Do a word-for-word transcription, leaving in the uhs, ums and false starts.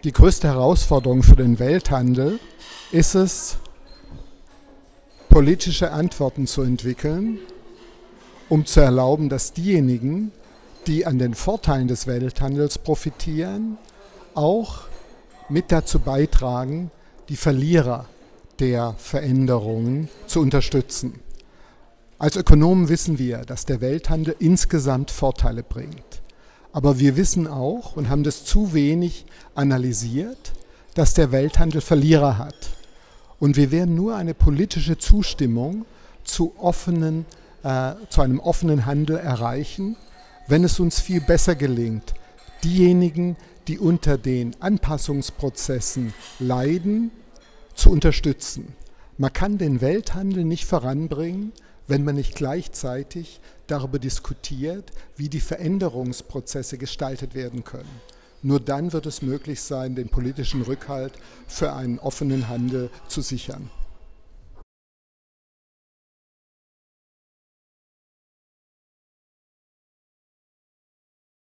Die größte Herausforderung für den Welthandel ist es, politische Antworten zu entwickeln, um zu erlauben, dass diejenigen, die an den Vorteilen des Welthandels profitieren, auch mit dazu beitragen, die Verlierer der Veränderungen zu unterstützen. Als Ökonomen wissen wir, dass der Welthandel insgesamt Vorteile bringt. Aber wir wissen auch und haben das zu wenig analysiert, dass der Welthandel Verlierer hat. Und wir werden nur eine politische Zustimmung zu, offenen, äh, zu einem offenen Handel erreichen, wenn es uns viel besser gelingt, diejenigen, die unter den Anpassungsprozessen leiden, zu unterstützen. Man kann den Welthandel nicht voranbringen, wenn man nicht gleichzeitig darüber diskutiert, wie die Veränderungsprozesse gestaltet werden können. Nur dann wird es möglich sein, den politischen Rückhalt für einen offenen Handel zu sichern.